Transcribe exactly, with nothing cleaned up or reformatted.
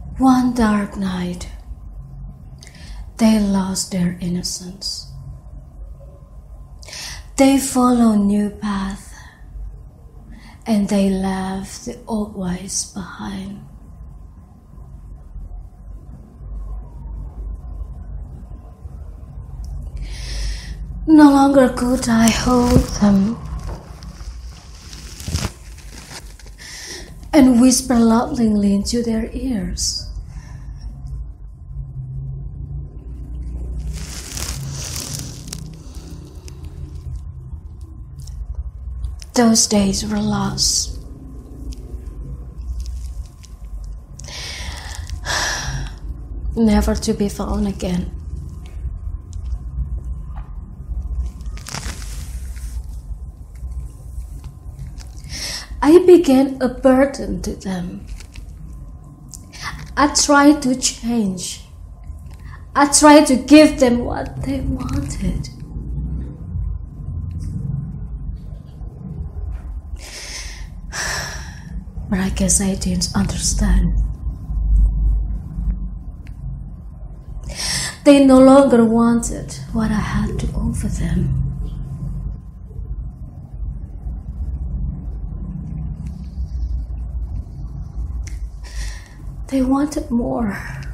One dark night, they lost their innocence. They followed new paths, and they left the old ways behind. No longer could I hold them and whisper loudly into their ears. Those days were lost. Never to be found again. I became a burden to them. I tried to change. I tried to give them what they wanted. But I guess I didn't understand. They no longer wanted what I had to offer them. They wanted more.